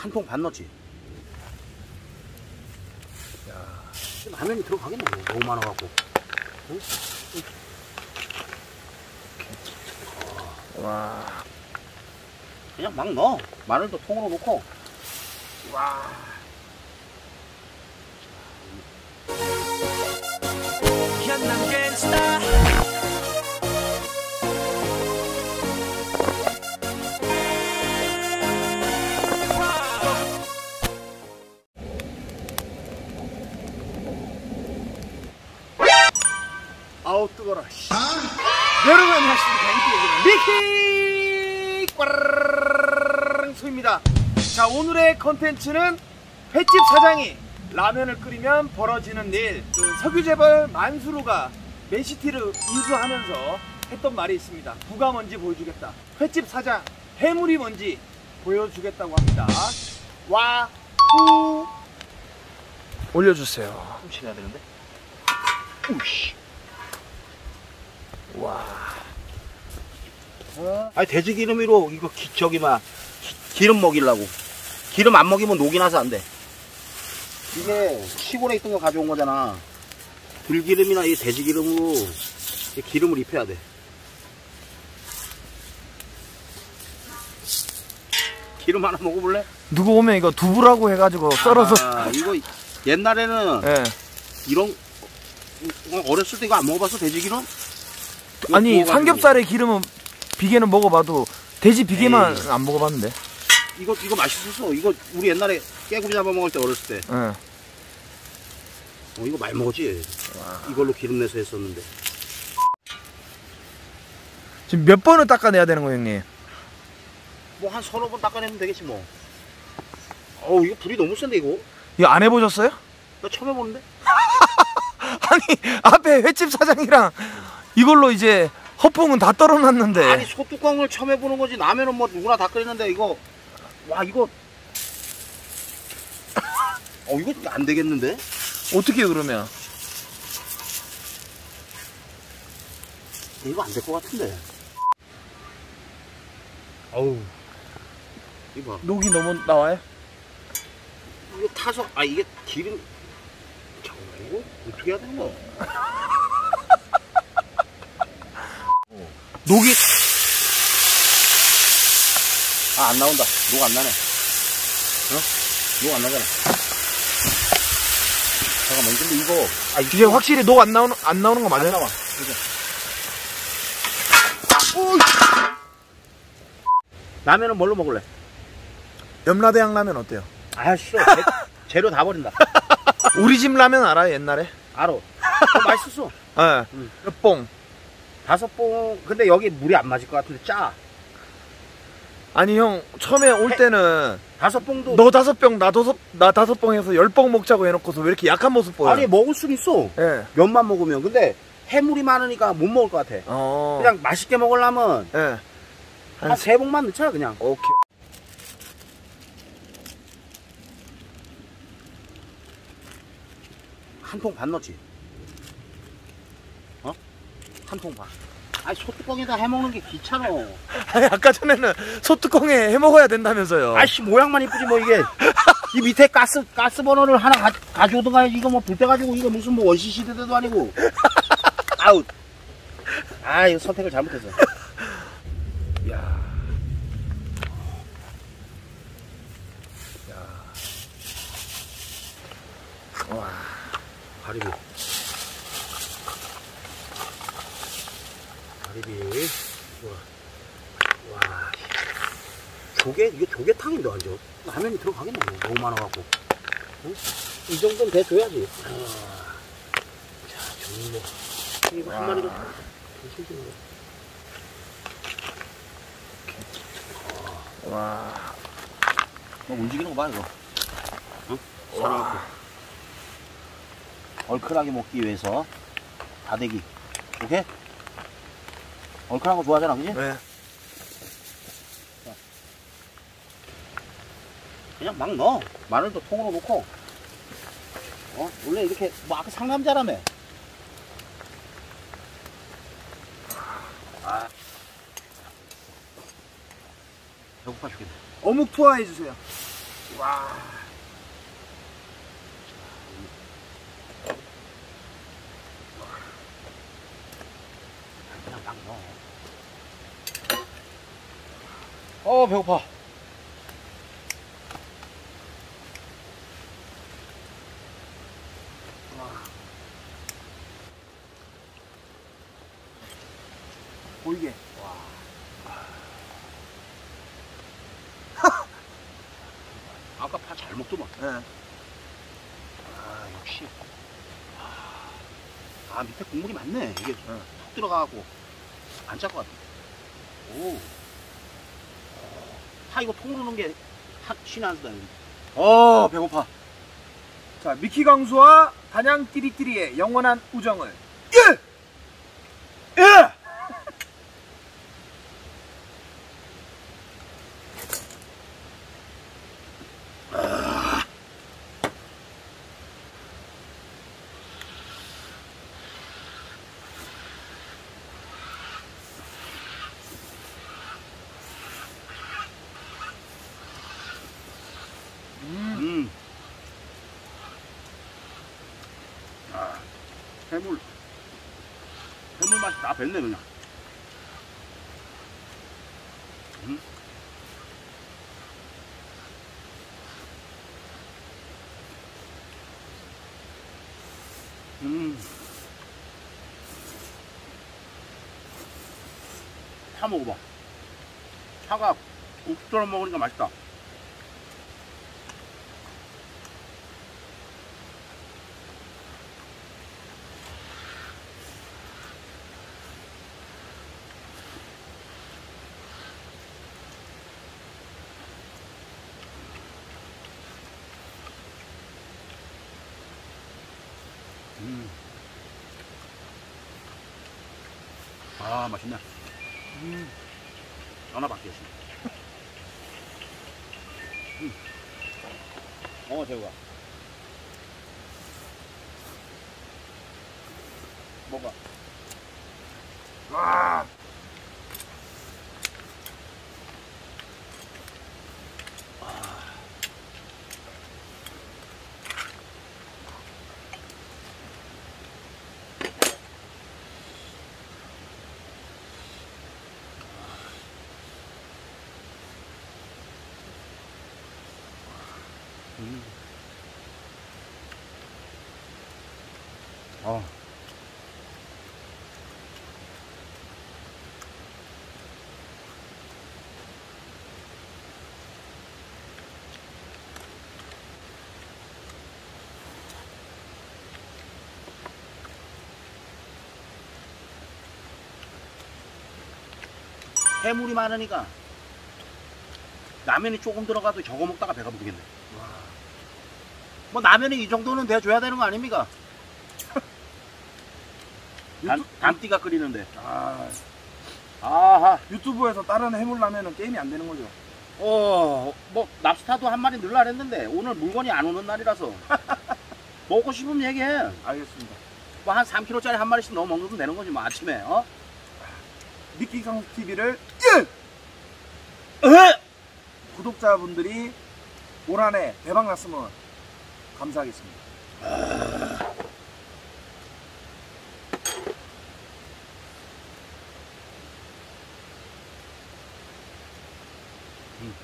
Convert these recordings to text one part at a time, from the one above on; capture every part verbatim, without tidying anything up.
한 통 반 넣지. 야, 라면이 들어가겠네. 너무 많아갖고. 응? 응. 와. 그냥 막 넣어. 마늘도 통으로 넣고. 와. 아우 뜨거라. 아? 여러분 안녕하십니까. 미키 꽈랑소입니다. 자, 오늘의 컨텐츠는 횟집 사장이 라면을 끓이면 벌어지는 일. 그 석유재벌 만수르가 맨시티를 인수하면서 했던 말이 있습니다. 부가 뭔지 보여주겠다. 횟집 사장 해물이 뭔지 보여주겠다고 합니다. 와, 후 올려주세요. 좀 치해야 되는데. 우씨. 와. 어? 아니 돼지 기름으로 이거 기, 저기 막 기름 먹이려고. 기름 안 먹이면 녹이 나서 안 돼. 이게 시골에 있던 거 가져온 거잖아. 들기름이나 이 돼지 기름으로 이 기름을 입혀야 돼. 기름 하나 먹어볼래? 누구 오면 이거 두부라고 해가지고 썰어서. 아, 이거 옛날에는 네. 이런 어렸을 때 이거 안 먹어봤어? 돼지 기름? 아니 삼겹살의 기름은 비계는 먹어봐도 돼지 비계만 에이. 안 먹어봤는데. 이거 이거 맛있었어. 이거 우리 옛날에 깨구리 잡아 먹을 때 어렸을 때. 네. 어 이거 많이 먹었지. 와. 이걸로 기름 내서 했었는데. 지금 몇 번을 닦아내야 되는 거예요, 형님? 뭐 한 서너 번 닦아내면 되겠지 뭐. 어우 이거 불이 너무 센데 이거. 이거 안 해보셨어요? 나 처음 해보는데. 아니 앞에 횟집 사장이랑 이걸로 이제 허풍은 다 떨어놨는데. 아니 소뚜껑을 처음 해보는 거지. 라면은 뭐 누구나 다 끓이는데 이거. 와 이거. 어 이거 안 되겠는데? 어떻게 그러면? 이거 안 될 것 같은데. 어우. 이거 녹이 너무 나와요? 이거 타서 아 이게 기름. 잠깐만 이거 어떻게 해야 되는 거야? 녹이 아 안 나온다. 녹 안 나네. 어? 녹 안 나잖아. 잠깐만 근데 이거 아 이게 이거... 확실히 녹 안 나오는 안 나오는 거 맞아요? 안 나와. 그죠? 라면은 뭘로 먹을래? 염라대왕 라면 어때요? 아 싫어. 재료 다 버린다. 우리 집 라면 알아요 옛날에? 알아. 어, 맛있었어. 예. 네. 응. 몇 봉? 다섯 봉. 근데 여기 물이 안 맞을 것 같은데 짜. 아니 형 처음에 올 해, 때는 다섯 봉도 너 다섯 병 나 다섯 나 다섯 봉 해서 열 봉 먹자고 해놓고서 왜 이렇게 약한 모습 보여? 아니 먹을 순 있어. 네. 면만 먹으면. 근데 해물이 많으니까 못 먹을 것 같아. 어. 그냥 맛있게 먹으려면 네. 한 세 봉만 넣자 그냥. 오케이. 한 통 반 넣지. 어? 한 통 반. 아니 소뚜껑에다 해먹는 게 귀찮아. 아니 아까 전에는 소뚜껑에 해먹어야 된다면서요. 아이씨 모양만 이쁘지 뭐 이게. 이 밑에 가스 가스 버너를 하나 가, 가져오던가 이거 뭐 불 때가지고 이거 무슨 뭐 원시 시대도 아니고. 아우. 아 이거 선택을 잘못했어. 야. 야. 와. 가리비. 가리비. 좋아. 와. 조개, 이게 조개탕인데, 완전. 라면이 들어가겠네. 너무 많아갖고. 응? 이 정도는 돼줘야지. 아. 자, 정말. 이거 한 마리로. 와. 어, 움직이는 거 봐, 이거. 응? 살아갖고. 얼큰하게 먹기 위해서 다대기. 오케이? 얼큰한 거 좋아하잖아, 그지? 네. 그냥 막 넣어. 마늘도 통으로 넣고. 어? 원래 이렇게, 뭐, 아까 상남자라며. 아. 배고파 죽겠네. 어묵 투하 해주세요. 와. 그냥 막 넣어. 어 배고파. 보이게. 아까 파 잘 먹더만. 예. 아, 역시. 아, 밑에 국물이 많네. 이게 툭 들어가고. 안 짤 것 같아. 오. 파 이거 통으로 넣는 게 파, 신의 한 수다. 어, 배고파. 자, 미키 강수와 단양 띠리띠리의 영원한 우정을. 예! 예! 음. 아, 해물. 해물 맛이 다 뱄네, 그냥. 음. 음. 파 먹어봐. 파가 국수처럼 먹으니까 맛있다. 음. 아, 맛있네. 음. 전화 받겠습니다. 음. 어, 재우가. 먹어. 와. 음. 아. 해물이 많으니까 라면이 조금 들어가도 저거 먹다가 배가 부르겠네. 뭐 라면이 이 정도는 돼줘야 되는 거 아닙니까? 단, 단띠가 끓이는데. 아, 아하. 유튜브에서 다른 해물 라면은 게임이 안 되는 거죠. 어, 뭐 랍스타도 한 마리 넣으려 했는데 오늘 물건이 안 오는 날이라서 먹고 싶으면 얘기해. 알겠습니다. 뭐 한 삼 킬로그램짜리 한 마리씩 넣어 먹으면 되는 거지 뭐 아침에. 어? 미키 강수 티비를 에? 구독자분들이 올 한해 대박 났으면 감사하겠습니다. 음.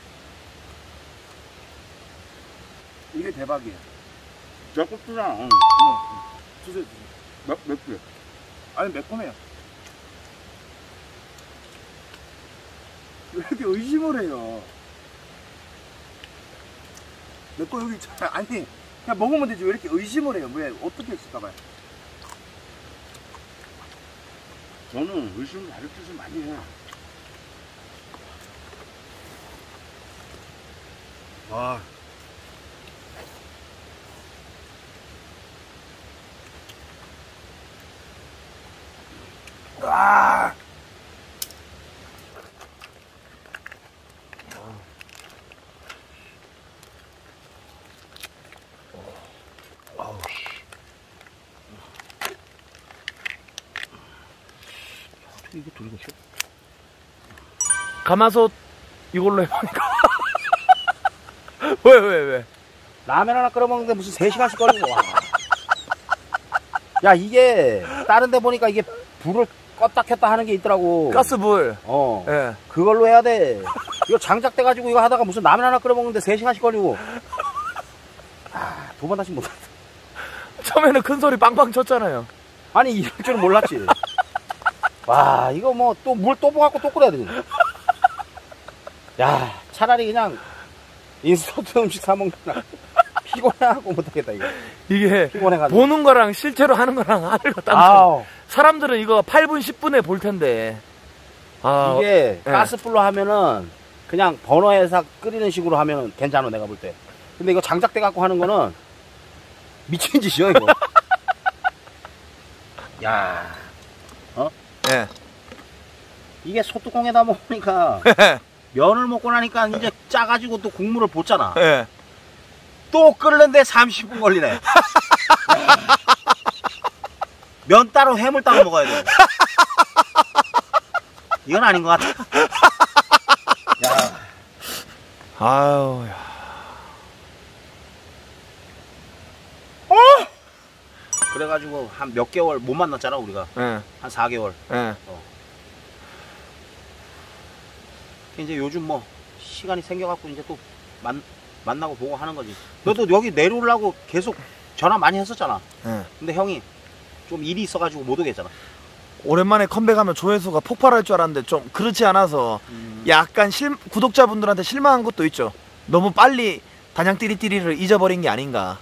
이게 대박이에요. 몇 국수잖아. 응. 응. 주세요, 주세요. 몇, 몇 개? 아니, 매콤해요. 왜 이렇게 의심을 해요? 내 거 여기 있잖아. 아니, 그냥 먹으면 되지. 왜 이렇게 의심을 해요? 왜, 어떻게 했을까봐요? 저는 의심 가질 짓을 많이 해. 와. 아! 아우 씨. 어떻게 이게 들고 있어? 가마솥 이걸로 해보니까 왜, 왜, 왜? 라면 하나 끓여 먹는데 무슨 세 시간씩 걸리고 와. 야 이게 다른 데 보니까 이게 불을 껐다 켰다 하는 게 있더라고. 가스불. 어. 예. 그걸로 해야 돼. 이거 장작돼 가지고 이거 하다가 무슨 라면 하나 끓여 먹는데 세 시간씩 걸리고. 아, 두 번 다시 못 한다. 처음에는 큰 소리 빵빵 쳤잖아요. 아니 이럴 줄은 몰랐지. 와 이거 뭐 또 물 또 부어갖고 또 끓여야 되지. 야 차라리 그냥 인스턴트 음식 사 먹는 날 피곤해하고 못하겠다 이거. 이게 피곤해가지고. 보는 거랑 실제로 하는 거랑 하늘과 땅 차이. 아우. 사람들은 이거 팔 분 십 분에 볼 텐데. 아, 이게 예. 가스불로 하면은 그냥 버너에서 끓이는 식으로 하면 괜찮아 내가 볼 때. 근데 이거 장작대 갖고 하는 거는 미친 짓이야 이거. 야, 어? 예. 이게 소뚜껑에다 먹으니까 면을 먹고 나니까 이제 짜가지고 또 국물을 붓잖아. 예. 또 끓는데 삼십 분 걸리네. 면 따로 해물 따로 먹어야 돼. 이건 아닌 것 같아. 야. 아유, 야. 그래가지고 한 몇 개월 못 만났잖아 우리가. 예. 한 사 개월. 예. 이제 요즘 뭐 시간이 생겨갖고 이제 또 만, 만나고 보고 하는 거지. 너도 여기 내려오려고 계속 전화 많이 했었잖아. 예. 근데 형이 좀 일이 있어가지고 못 오겠잖아. 오랜만에 컴백하면 조회수가 폭발할 줄 알았는데 좀 그렇지 않아서 음. 약간 실, 구독자분들한테 실망한 것도 있죠. 너무 빨리 단양띠리띠리를 잊어버린 게 아닌가.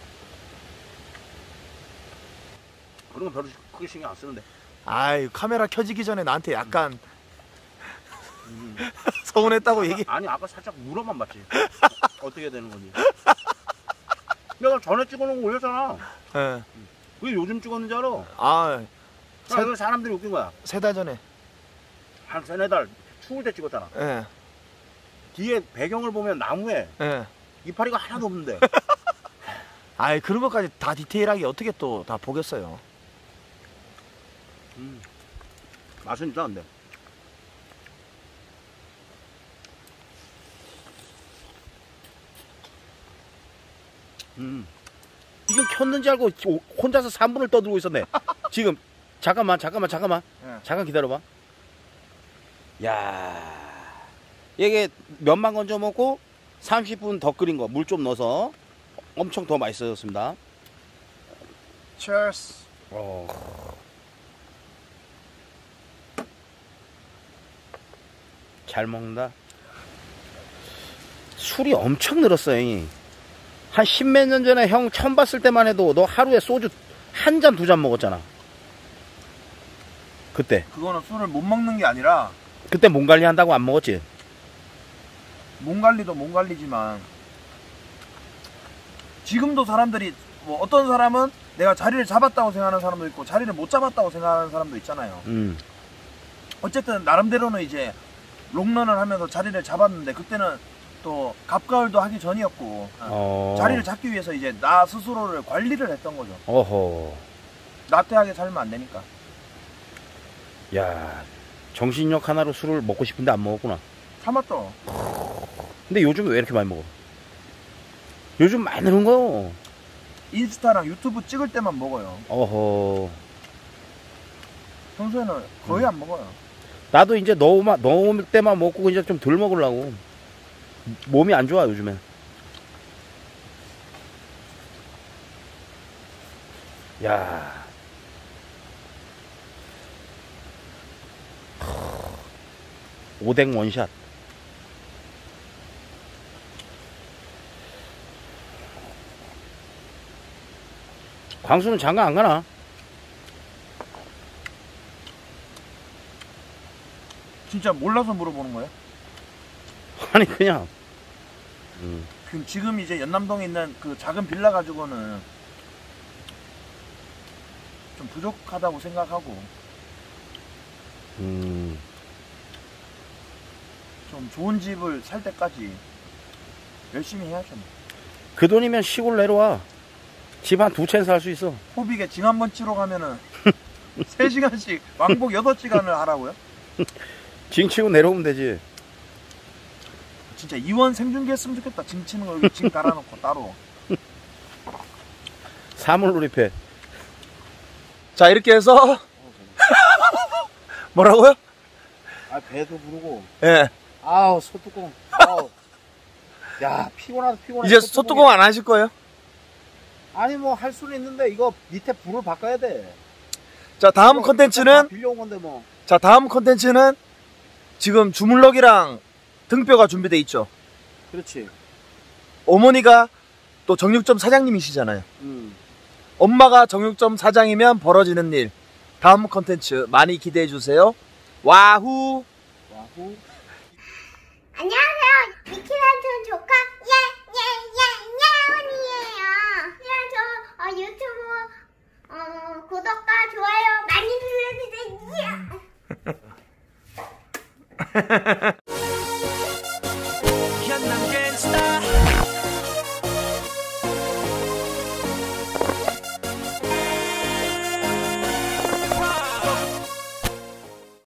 그런 건 별로 크게 신경 안 쓰는데. 아이, 카메라 켜지기 전에 나한테 약간 음. 서운했다고 얘기. 아니 아까 살짝 물어만 봤지. 어떻게 되는 건지. 내가 전에 찍어놓은 거 올렸잖아. 예. 왜 요즘 찍었는지 알아? 아, 세... 그 사람들이 웃긴 거야. 세 달 전에. 한 세네 달 추울 때 찍었잖아. 예. 뒤에 배경을 보면 나무에 예. 이파리가 하나도 없는데. 아이, 그런 것까지 다 디테일하게 어떻게 또 다 보겠어요. 음. 맛은 있다 근데. 음. 이거 켰는지 알고 혼자서 삼 분을 떠들고 있었네. 지금 잠깐만 잠깐만 잠깐만 예. 잠깐 기다려봐. 야 이게 면만 건져 먹고 삼십 분 더 끓인 거 물 좀 넣어서 엄청 더 맛있어졌습니다. Cheers. 어. 잘 먹는다. 술이 엄청 늘었어요. 형이. 한 십몇 년 전에 형 처음 봤을 때만 해도 너 하루에 소주 한 잔, 두 잔 먹었잖아. 그때. 그거는 술을 못 먹는 게 아니라 그때 몸 관리한다고 안 먹었지? 몸 관리도 몸 관리지만 지금도 사람들이 뭐 어떤 사람은 내가 자리를 잡았다고 생각하는 사람도 있고 자리를 못 잡았다고 생각하는 사람도 있잖아요. 음. 어쨌든 나름대로는 이제 롱런을 하면서 자리를 잡았는데 그때는 또 갑가을도 하기 전이었고 어. 자리를 잡기 위해서 이제 나 스스로를 관리를 했던 거죠. 어허. 나태하게 살면 안 되니까. 야, 정신력 하나로 술을 먹고 싶은데 안 먹었구나. 참았죠. 근데 요즘 왜 이렇게 많이 먹어? 요즘 많이 늘은 거요. 인스타랑 유튜브 찍을 때만 먹어요. 어허. 평소에는 거의 음. 안 먹어요. 나도 이제 넣으면, 넣을 때만 먹고 이제 좀 덜 먹으려고. 몸이 안 좋아, 요즘엔. 야. 오뎅 원샷. 광수는 장가 안 가나? 진짜 몰라서 물어보는 거예요? 아니 그냥 음. 그 지금 이제 연남동에 있는 그 작은 빌라 가지고는 좀 부족하다고 생각하고 음. 좀 좋은 집을 살 때까지 열심히 해야죠. 그 돈이면 시골 내려와. 집 한 두 채 살 수 있어. 호빅에 징 한 번 치러 가면은 세 시간씩 왕복 여덟 시간을 하라고요? 징 치고 내려오면 되지. 진짜 이원 생중계 했으면 좋겠다. 짐 치는 거 여기 짐 깔아놓고 따로. 사물놀이패. 자, 이렇게 해서 뭐라고요? 아, 배도 부르고. 예. 아우, 소뚜껑. 아우. 야, 피곤하다, 피곤해. 이제 소뚜껑 안 하실 거예요? 아니, 뭐, 할 수는 있는데, 이거 밑에 불을 바꿔야 돼. 자, 다음 이거 컨텐츠는 빌려온 건데, 뭐. 자, 다음 컨텐츠는 지금 주물럭이랑 등뼈가 준비돼 있죠. 그렇지. 어머니가 또 정육점 사장님이시잖아요. 음. 엄마가 정육점 사장이면 벌어지는 일. 다음 컨텐츠 많이 기대해 주세요. 와후. 와후. 안녕하세요. 미키란촌 조카 예예예예원이에요. 그냥 저 어, 유튜브 어, 구독과 좋아요 많이 눌러주세요. 현남 갱스타